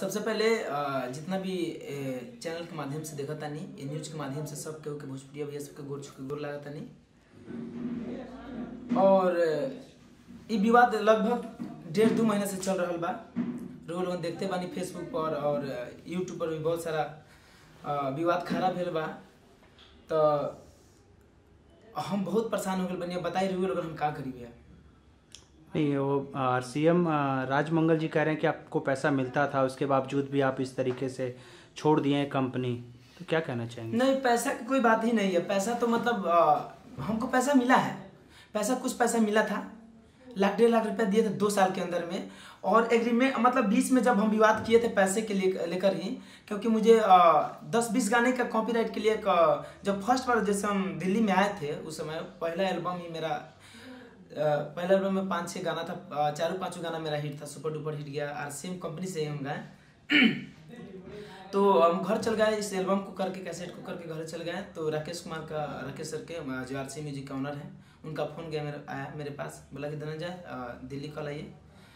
सबसे पहले जितना भी चैनल के माध्यम से देखा तानी, ये न्यूज के माध्यम से सब केहू के भोजपुरिया भैया सबके गोर छुके गोर लागत तानी। और ये विवाद लगभग 1.5-2 महीने से चल रहा बा। लोग देखते बानी फेसबुक पर और यूट्यूब पर भी बहुत सारा विवाद खड़ा भेल बा। तो हम बहुत परेशान हो गए बनी। बताई रही लोग हम का करी भैया। नहीं, वो सीएम राजमंगल जी कह रहे हैं कि आपको पैसा मिलता था, उसके बावजूद भी आप इस तरीके से छोड़ दिए हैं कंपनी, तो क्या कहना चाहेंगे? नहीं, पैसा की कोई बात ही नहीं है। पैसा तो मतलब हमको पैसा मिला है। पैसा कुछ पैसा मिला था, 1.5 लाख रुपया दिए थे 2 साल के अंदर में। और एग्रीमेंट मतलब बीच में जब हम विवाद किए थे पैसे के लिए लेकर ही, क्योंकि मुझे 10-20 गाने का कॉपीराइट के लिए जब फर्स्ट बार जैसे हम दिल्ली में आए थे उस समय पहला एल्बम ही मेरा पहले एल्बम में 5-6 गाना था, 4-5 गाना मेरा हिट था, सुपर डुपर हिट गया। और सेम कंपनी से ही हम गाए। तो हम घर चल गए, इस एल्बम को करके कैसेट को करके घर चल गए। तो राकेश सर के जो आरसी म्यूजिक का ओनर है, उनका फ़ोन गया आया मेरे पास, बोला कि धनंजय दिल्ली कल आइए,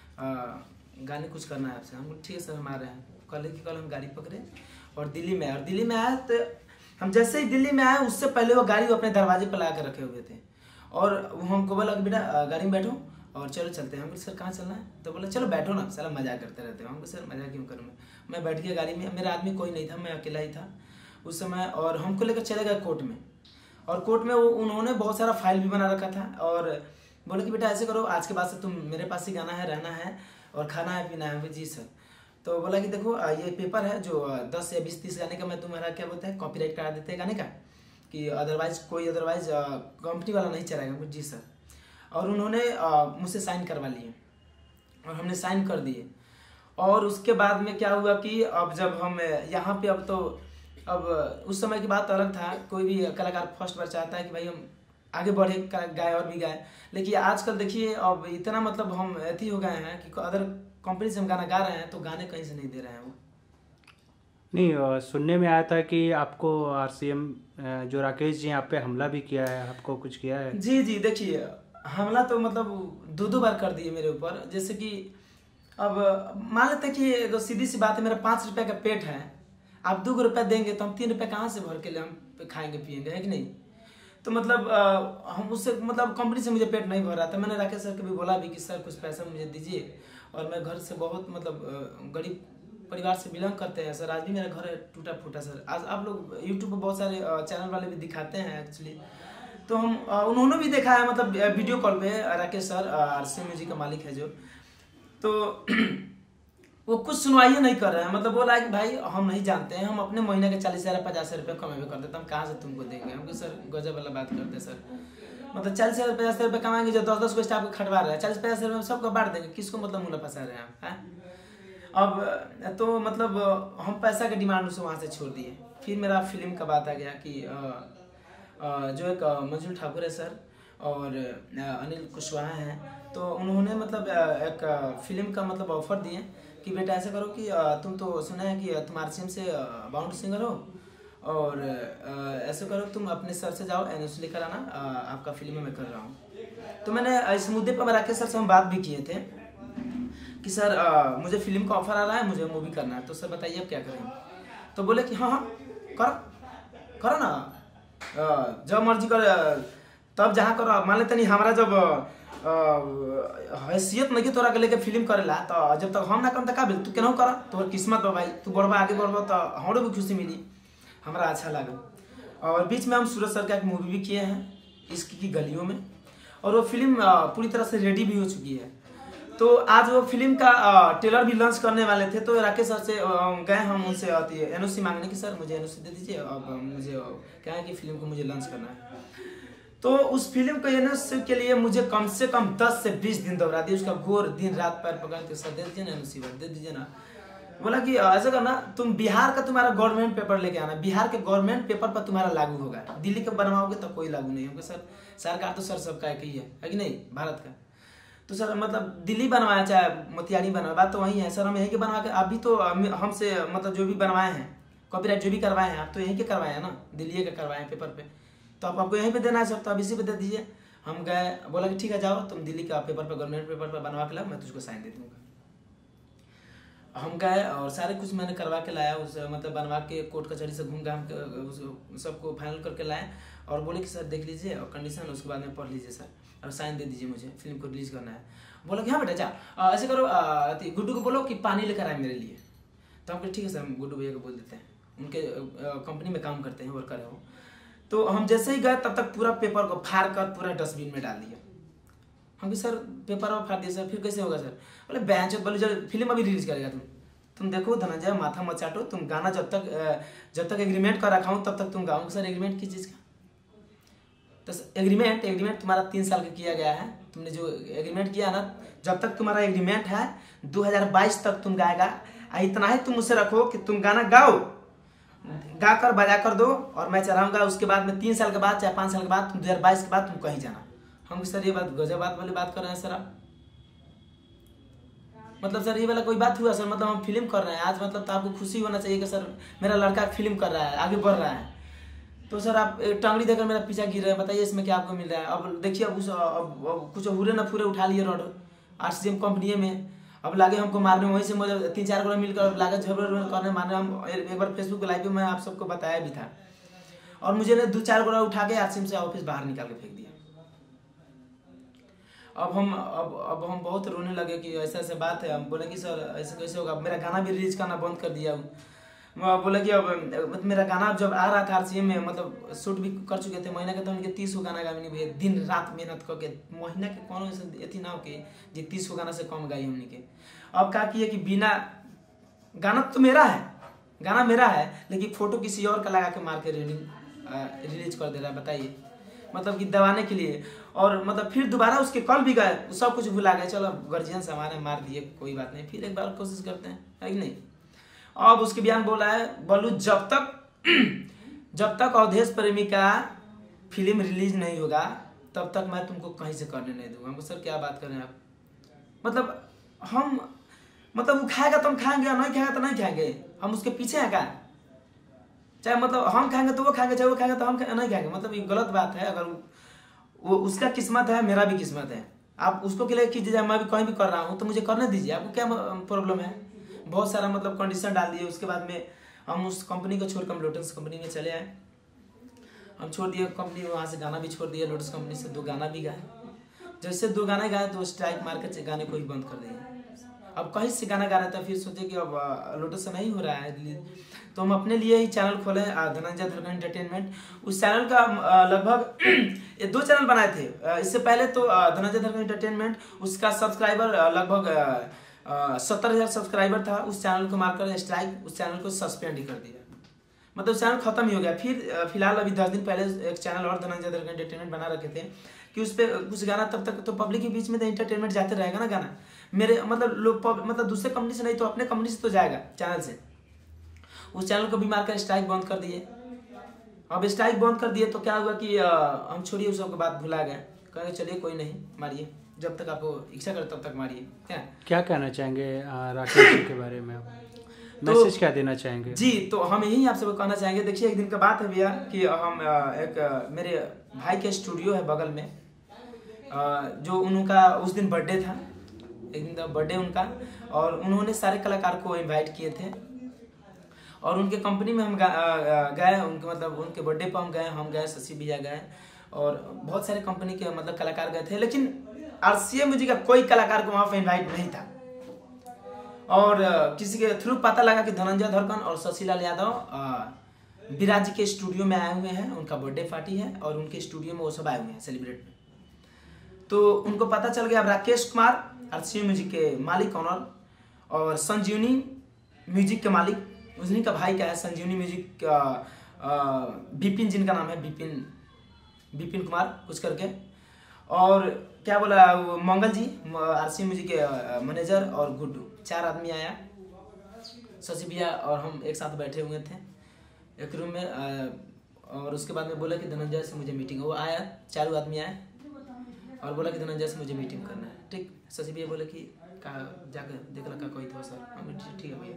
गाने कुछ करना है आपसे। हम ठीक है सर हम आ रहे हैं। कल हम गाड़ी पकड़े और दिल्ली में आए। और दिल्ली में आए तो हम जैसे ही दिल्ली में आए उससे पहले वो गाड़ी अपने दरवाजे पर ला कर रखे हुए थे। और वो हमको बोला कि बेटा गाड़ी में बैठो और चलो चलते हैं। हम सर कहाँ चलना है? तो बोला चलो बैठो ना, साला मजाक करते रहते हो। हमको सर मजाक क्यों करूँ मैं बैठ गया गाड़ी में। मेरा आदमी कोई नहीं था, मैं अकेला ही था उस समय। और हमको लेकर चले गए कोर्ट में। और कोर्ट में वो उन्होंने बहुत सारा फाइल भी बना रखा था। और बोले कि बेटा ऐसे करो, आज के बाद से तुम मेरे पास ही गाना है, रहना है और खाना है पीना है। जी सर। तो बोला कि देखो ये पेपर है जो 10 या 20-30 गाने का मैं तुम्हारा क्या बोलते हैं कॉपीराइट करा देते हैं गाने का, कि अदरवाइज कंपनी वाला नहीं चलाएगा। जी सर। और उन्होंने मुझसे साइन करवा लिए और हमने साइन कर दिए। और उसके बाद में क्या हुआ कि अब जब हम यहाँ पे अब उस समय की बात अलग था। कोई भी कलाकार फर्स्ट बार चाहता है कि भाई हम आगे बढ़े, गाए और भी गाए। लेकिन आजकल देखिए अब इतना मतलब हम अथी हो गए हैं कि अदर कंपनी से हम गाना गा रहे हैं तो गाने कहीं से नहीं दे रहे हैं वो। नहीं, सुनने में आया था कि आपको आरसीएम जो राकेश जी आप पे हमला भी किया है, आपको कुछ किया है? जी देखिए, हमला तो मतलब 2 बार कर दिए मेरे ऊपर। जैसे कि अब मान लेते कि तो सीधी सी बात है, मेरा 5 रुपये का पेट है, आप 2 रुपये देंगे तो हम 3 रुपये कहाँ से भर के ले हम खाएंगे पिएंगे, है कि नहीं? तो मतलब हम उससे मतलब कंपनी से मुझे पेट नहीं भर रहा था। मैंने राकेश सर को भी बोला भी कि सर कुछ पैसा मुझे दीजिए। और मैं घर से बहुत मतलब गरीब परिवार से बिलोंग करते हैं सर। आज भी मेरा घर है टूटा फूटा सर। आज आप लोग यूट्यूब पर बहुत सारे चैनल वाले भी दिखाते हैं एक्चुअली। तो हम उन्होंने भी देखा है मतलब वीडियो कॉल पे, राकेश सर आरसी म्यूजिक का मालिक है जो। तो वो कुछ सुनवाई नहीं कर रहे हैं। मतलब बोला कि भाई हम नहीं जानते हैं, हम अपने महीने के 40,000-50,000 रुपये कमेबे कर देते, हम कहाँ से तुमको देंगे? हमको सर गजब वाला बात करते सर। मतलब 40,000-50,000 रुपये कमाएंगे, जो 10-10 को स्टाफ को खटवा रहे हैं, 40-50,000 रुपये सबको बांट देंगे। किसको मतलब मुँह फंसा रहे हैं आप? अब तो मतलब हम पैसा के डिमांड से वहाँ से छोड़ दिए। फिर मेरा फिल्म का बात आ गया कि जो एक मंजुल ठाकुर है सर और अनिल कुशवाहा हैं, तो उन्होंने मतलब एक फिल्म का मतलब ऑफर दिए कि बेटा ऐसा करो कि तुम तो सुना है कि तुम आरसीएम से बाउंड सिंगर हो, और ऐसे करो तुम अपने सर से जाओ एनओसी लेकर आना, आपका फिल्म मैं कर रहा हूँ। तो मैंने इस मुद्दे पर राकेश सर से हम बात भी किए थे कि सर मुझे फिल्म का ऑफर आ रहा है, मुझे मूवी करना है, तो सर बताइए अब क्या करें? तो बोले कि हाँ करो ना, जब मर्जी कर, तब जहाँ करो। मान लेते नहीं हमारा जब हैसियत नहीं तोरा के लेके फिल्म करेला, तो जब तक हम ना करम तो का बिल तू केनहू कर, तोहर किस्मत बा भाई, तू बढ़बा आगे बढ़बा तो हमरो भी खुशी मिली, हमारा अच्छा लगा। और बीच में हम सूरज सर का एक मूवी भी किए हैं इश्क की गलियों में, और वो फिल्म पूरी तरह से रेडी भी हो चुकी है। तो आज वो फिल्म का ट्रेलर भी लॉन्च करने वाले थे। तो राकेश सर से गए हम उनसे आती है एनओसी मांगने की, सर मुझे एनओसी दे दीजिए, अब मुझे क्या है कि फिल्म को मुझे लॉन्च करना है। तो उस फिल्म को एनओसी के लिए मुझे कम से कम 10 से 20 दिन दौड़ा दिए। उसका घोर दिन रात पैर पकड़ के सर दे दीजिए ना एनओसी, दे दीजिए ना। बोला कि ऐसा करना, तुम बिहार का तुम्हारा गवर्नमेंट पेपर लेके आना, बिहार के गवर्नमेंट पेपर पर तुम्हारा लागू होगा, दिल्ली का बनवाओगे तो कोई लागू नहीं होगा। सर सरकार तो सर सबका एक ही है कि नहीं, भारत का। तो सर मतलब दिल्ली बनवाया चाहे मोतिहारी बनवाया, बात तो वही है सर। हम यहीं के बनवा के, आप भी तो हमसे मतलब जो भी बनवाए हैं कॉपीराइट जो भी करवाए हैं, आप तो यहीं के करवाए हैं ना, दिल्ली के करवाए हैं पेपर पे, तो आपको यहीं पे देना है सर, तो आप इसी पे दे दीजिए। हम गए, बोला कि ठीक है जाओ तुम दिल्ली का पेपर पर गवर्नमेंट पेपर पर बनवा के लाओ, मैं तुझको साइन दे दूंगा। हम गए और सारे कुछ मैंने करवा के लाया, उस मतलब बनवा के कोर्ट कचहरी से घूम घाम के सबको फाइनल करके लाए और बोले कि सर देख लीजिए और कंडीशन उसके बाद में पढ़ लीजिए सर और साइन दे दीजिए, मुझे फिल्म को रिलीज करना है। बोला कि हाँ बेटा जा ऐसे करो, गुड्डू को बोलो कि पानी लेकर आए मेरे लिए। तो हम कहे ठीक है सर, हम गुड्डू भैया को बोल देते हैं, उनके कंपनी में काम करते हैं, वर्कर है वो। तो हम जैसे ही गए तब तक पूरा पेपर को फाड़ कर पूरा डस्टबिन में डाल दिया। हम भी सर पेपर और फाड़ दिया सर, फिर कैसे होगा सर? बोले बेंच बोले जब फिल्म अभी रिलीज करेगा तुम देखो धनंजय माथा मत चाटो, तुम गाना जब तक एग्रीमेंट कर रखा हूँ तब तक तुम गाओ। सर एग्रीमेंट किस चीज़ का? तो एग्रीमेंट तुम्हारा 3 साल का किया गया है, तुमने जो एग्रीमेंट किया ना, जब तक तुम्हारा एग्रीमेंट है 2022 तक तुम गाएगा। इतना ही तुम मुझसे रखो कि तुम गाना गाओ, गा कर बजा कर दो और मैं चलाऊंगा। उसके बाद में 3 साल के बाद चाहे 5 साल के बाद तुम 2022 के बाद तुम कहीं जाना। हम सर ये बात गजब बात वाली बात कर रहे हैं सर आप, मतलब सर ये वाला कोई बात हुआ सर? मतलब हम फिल्म कर रहे हैं आज, मतलब तो आपको खुशी होना चाहिए कि सर मेरा लड़का फिल्म कर रहा है, आगे बढ़ रहा है। तो सर आप टांगड़ी देकर मेरा पीछा गिर रहे हैं, बताइए इसमें क्या आपको मिल रहा है? अब देखिए अब कुछ हुरे न फूरे उठा लिए रोड RCM कंपनी में, अब लागे हमको मारने, वहीं से मुझे 3-4 गोला मिलकर लागे झगड़े करने मारने। हम एक बार फेसबुक लाइव पे मैं आप सबको बताया भी था, और मुझे ने 2-4 गोला उठा के RCM से ऑफिस बाहर निकाल के फेंक दिया। अब हम बहुत रोने लगे कि ऐसा ऐसा बात है। हम बोले कि सर ऐसे कैसे होगा? मेरा गाना भी रिलीज करना बंद कर दिया। बोला कि अब मेरा गाना जब आ रहा था RCM में, मतलब शूट भी कर चुके थे, महीना के तो उनके 30 गाना गा भी नहीं, दिन रात मेहनत करके महीना के कौन ऐसी ना हो के जी 30 गाना से कम गाई हमने के। अब क्या किए कि बिना गाना तो मेरा है, गाना मेरा है, लेकिन फोटो किसी और का लगा के मार के रिलीज कर दे रहा है, बताइए, मतलब कि दबाने के लिए। और मतलब फिर दोबारा उसके कल भी गए, सब कुछ भुला गए, चलो गार्जियन हमारे मार दिए कोई बात नहीं, फिर एक बार कोशिश करते हैं, है कि नहीं। अब उसके बयान बोला है बोलू जब तक अवधेश प्रेमी का फिल्म रिलीज नहीं होगा तब तक मैं तुमको कहीं से करने नहीं दूंगा। हमको सर क्या बात कर रहे हैं आप? मतलब हम मतलब वो खाएगा तो हम खाएंगे, नहीं खाएगा तो नहीं खाएंगे, हम उसके पीछे हैं क्या? चाहे मतलब हम खाएंगे तो वो खाएंगे, चाहे वो खाएंगे तो हम नहीं खाएंगे, मतलब ये गलत बात है। अगर वो उसका किस्मत है, मेरा भी किस्मत है, आप उसको के लिए कीजिए, मैं भी कहीं भी कर रहा हूँ तो मुझे करने दीजिए, आपको क्या प्रॉब्लम है? बहुत सारा मतलब कंडीशन डाल दिए। उसके बाद में हम उस कंपनी को छोड़कर हम लोटस कंपनी में चले आए। हम छोड़ दिए कंपनी, वहाँ से गाना भी छोड़ दिया, लोटस कंपनी से 2 गाना भी गाए। जैसे 2 गाना गाए तो स्ट्राइक मार के गाने को ही बंद कर दिए। अब कहीं से गाना गा रहा था, फिर सोचे कि अब लोटस से नहीं हो रहा है, तो हम अपने लिए ही चैनल खोले, धनंजय धरकन एंटरटेनमेंट। उस चैनल का लगभग 2 चैनल बनाए थे इससे पहले, तो धनंजय धरकन एंटरटेनमेंट, उसका सब्सक्राइबर लगभग 70,000 सब्सक्राइबर था। उस चैनल को मारकर स्ट्राइक, उस चैनल को सस्पेंड ही कर दिया, मतलब चैनल खत्म ही हो गया। फिर फिलहाल अभी 10 दिन पहले एक चैनल और धनंजय धरकन एंटरटेनमेंट बना रखे थे कि उस पर कुछ गाना, तब तक तो पब्लिक के बीच में तो एंटरटेनमेंट जाते रहेगा ना गाना, मेरे मतलब दूसरे कंपनी से नहीं तो अपने कंपनी से तो जाएगा चैनल से। उस चैनल को भी मारकर स्ट्राइक बंद कर दिए। अब स्ट्राइक बंद कर दिए तो क्या हुआ कि हम छोड़िए उस सबके बात भुला गए, कहे चलिए कोई नहीं, मारिए, जब तक आपको इच्छा करे तब तक मारिए। क्या कहना चाहेंगे राकेश जी के बारे में, मैसेज क्या देना चाहेंगे? जी तो हम यही आपसे कहना चाहेंगे, देखिए एक दिन का बात है भैया कि हम मेरे भाई के स्टूडियो है बगल में, जो उनका उस दिन बर्थडे था, एक दिन बर्थडे उनका, और उन्होंने सारे कलाकार को इनवाइट किए थे और उनके कंपनी में हम गए, उनके मतलब उनके बर्थडे पर हम गए, शशि भैया गए और बहुत सारे कंपनी के मतलब कलाकार गए थे, लेकिन RCM म्यूजिक का कोई कलाकार को वहाँ पे इनवाइट नहीं था। और किसी के थ्रू पता लगा कि धनंजय धरकन और शशिलाल यादव विराज के स्टूडियो में आए हुए हैं, उनका बर्थडे पार्टी है और उनके स्टूडियो में वो सब आए हुए हैं सेलिब्रेट में। तो उनको पता चल गया। राकेश कुमार RCM म्यूजिक के मालिक ऑनर, और संजीवनी म्यूजिक के मालिक, उन्हीं का भाई का है संजीवनी म्यूजिक का, विपिन जिनका नाम है, विपिन कुमार कुछ करके, और क्या बोला वो मंगल जी RCM म्यूजिक के मैनेजर, और गुड्डू, 4 आदमी आया, शशि भैया और हम एक साथ बैठे हुए थे एक रूम में। और उसके बाद में बोला कि धनंजय से मुझे मीटिंग, वो आया, 4 आदमी आए और बोला कि धनंजय से मुझे मीटिंग करना है। ठीक, शशि भैया बोले कि कहा जाकर देख लगा कोई था सर, हम ठीक है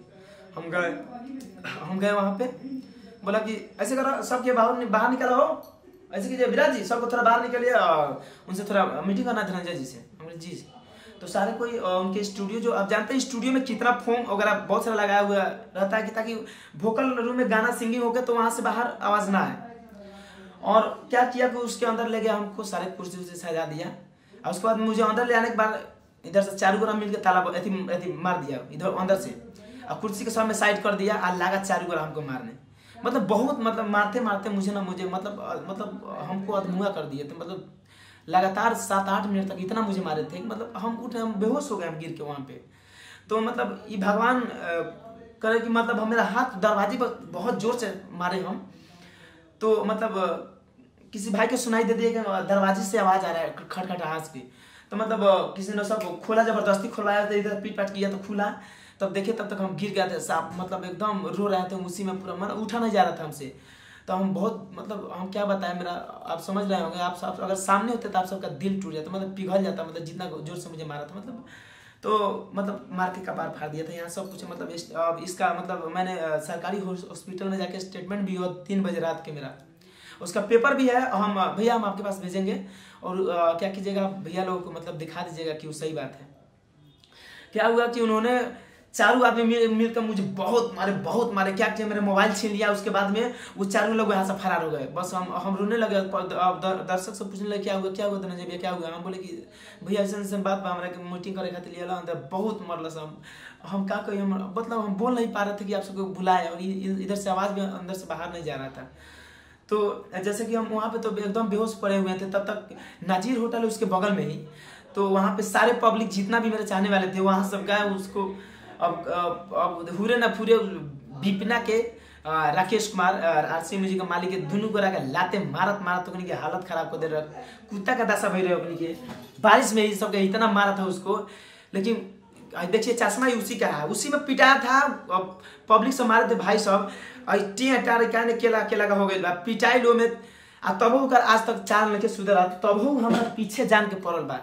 भैया। हम गए वहाँ पे, बोला कि ऐसे करो, सबके बाहर निकला हो, ऐसे कीजिए विराज जी, सबको थोड़ा बाहर निकलिए, उनसे थोड़ा मीटिंग करना है धनंजय जी से। हम जी। तो सारे कोई उनके स्टूडियो, जो आप जानते हैं स्टूडियो में कितना फोम वगैरह बहुत सारा लगाया हुआ रहता है कि ताकि वोकल रूम में गाना सिंगिंग होकर तो वहां से बाहर आवाज ना आए। और क्या किया कि उसके अंदर ले गया, हमको सारे कुर्सी उर्सी सजा दिया, और उसके बाद मुझे अंदर ले आने के बाद इधर से 4 गोरा मिलकर ताला ऐसी मार दिया इधर अंदर से, और कुर्सी के सामने साइड कर दिया और लगा 4 गोरा हमको मारने। मतलब बहुत मतलब मारते मारते मुझे मतलब हमको अधमुआ कर दिए थे। मतलब लगातार 7-8 मिनट तक इतना मुझे मारे थे, मतलब हम उठे, हम बेहोश हो गए, हम गिर के वहाँ पे। तो मतलब ये भगवान करे कि मतलब मेरा हाथ दरवाजे पर बहुत जोर से मारे हम, तो मतलब किसी भाई को सुनाई दे दिया कि दरवाजे से आवाज आ रहा है खटखटाहट की। तो मतलब किसी ने सब खोला, जबरदस्ती खोलवाया, तो इधर पीट पाट किया तो खुला, तब देखे तब तक हम गिर गए थे साफ, मतलब एकदम रो रहे थे उसी में पूरा, मतलब उठा नहीं जा रहा था हमसे। तो हम बहुत मतलब हम क्या बताएं, मेरा आप समझ रहे होंगे, आप अगर सामने होते तो आप सबका दिल टूट जाता, मतलब पिघल जाता, मतलब जितना जोर से मुझे मारा था, मतलब तो मतलब मार के कपार फाड़ दिया था यहाँ सब कुछ। मतलब इसका मतलब मैंने सरकारी हॉस्पिटल में जाके स्टेटमेंट भी हुआ 3 बजे रात के, मेरा उसका पेपर भी है, हम भैया हम आपके पास भेजेंगे, और क्या कीजिएगा भैया लोगों को मतलब दिखा दीजिएगा कि वो सही बात है। क्या हुआ कि उन्होंने 4 आदमी मिलकर मुझे बहुत मारे। क्या किया, मेरे मोबाइल छीन लिया, उसके बाद में वो 4 लोग यहाँ से फरार हो गए। बस हम रोने लगे, दर्शक से पूछने लगे क्या हुआ धनंजय भैया क्या हुआ। हम बोले कि भैया ऐसे बात हमारा मीटिंग करे खातिर लिया अंदर बहुत मरल हम क्या कहिए, मतलब हम बोल नहीं पा रहे थे कि आप सबको बुलाए, और इधर से आवाज भी अंदर से बाहर नहीं जा रहा था। तो जैसे कि हम वहाँ पे तो एकदम बेहोश पड़े हुए थे, तब तक नाजीर होटल है उसके बगल में ही, तो वहाँ पे सारे पब्लिक जितना भी मेरे चाहने वाले थे वहाँ सब गए उसको। अब हुरे ना फूरे बिपिना के राकेश कुमार RCM म्यूजिक के मालिक के दुनू गोरा के लाते मारत तो उनकी हालत खराब कर दे रहा, कुत्ता का दशा भई रहे अपनी के। बारिश में ही सबके इतना मारा था उसको, लेकिन देखिए चश्मा ही उसी का है, उसी में पिटाया था। पब्लिक से मारे थे भाई सब, केला का हो गई पिटाई लो में, तबो आज तक 4 लड़के सुधर, तबो हमारा पीछे जान के पड़ल बा,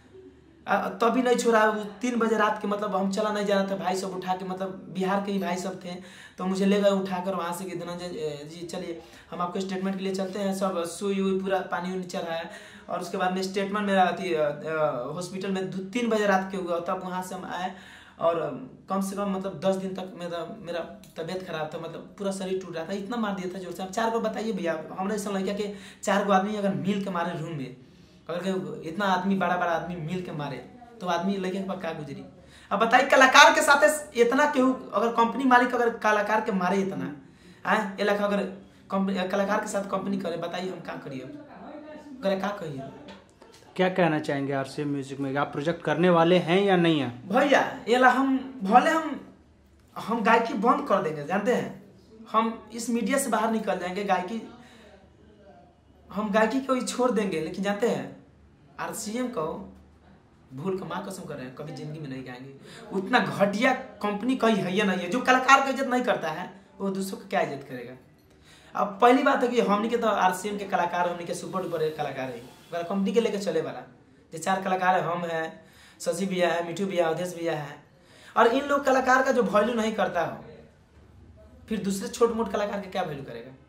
तभी नहीं छोड़ा। 3 बजे रात के मतलब हम चला नहीं जा रहा था, भाई सब उठा के, मतलब बिहार के ही भाई सब थे, तो मुझे ले गए उठाकर वहाँ से कि धनंजय जी चलिए हम आपको स्टेटमेंट के लिए चलते हैं। सब सुई हुई पूरा पानी उनी चढ़ा है, और उसके बाद में स्टेटमेंट मेरा हॉस्पिटल में 3 बजे रात के हुआ, तब वहाँ से हम आए। और कम से कम मतलब 10 दिन तक मेरा तबीयत खराब था, मतलब पूरा शरीर टूट रहा था, इतना मार दिया था जोर से। अब 4 को बताइए भैया, हमने ऐसा लगा कि 4 आदमी अगर मिल के मारे रूम में, अगर इतना आदमी बड़ा आदमी मिल के मारे तो आदमी लगे के क्या गुजरी। अब बताइए कलाकार के साथ इतना क्यों, अगर कंपनी मालिक अगर कलाकार के मारे इतना ये लखा, अगर कलाकार के साथ कंपनी करे, बताइए हम क्या करिए, अगर क्या कहिए। क्या कहना चाहेंगे RCM म्यूजिक में, आप प्रोजेक्ट करने वाले हैं या नहीं है? भैया ये हम भले हम गायकी बंद कर देंगे, जानते हैं, हम इस मीडिया से बाहर निकल जाएंगे, हम गायकी को ही छोड़ देंगे, लेकिन जानते हैं RCM को भूल का माँ कसम कर रहे हैं कभी जिंदगी में नहीं गाएंगे। उतना घटिया कंपनी कहीं है या नहीं है, जो कलाकार का इज्जत नहीं करता है वो दूसरों को क्या इज्जत करेगा। अब पहली बात है कि हमने के तो RCM के कलाकार, हमने के सुपर डुपर कलाकार है, अगर कंपनी के लेके चले वाला जो 4 कलाकार है, हम है, शशि भैया है, मिठू भैया, अवधेश भैया है, और इन लोग कलाकार का जो वैल्यू नहीं करता हो, फिर दूसरे छोट मोट कलाकार के क्या वैल्यू करेगा।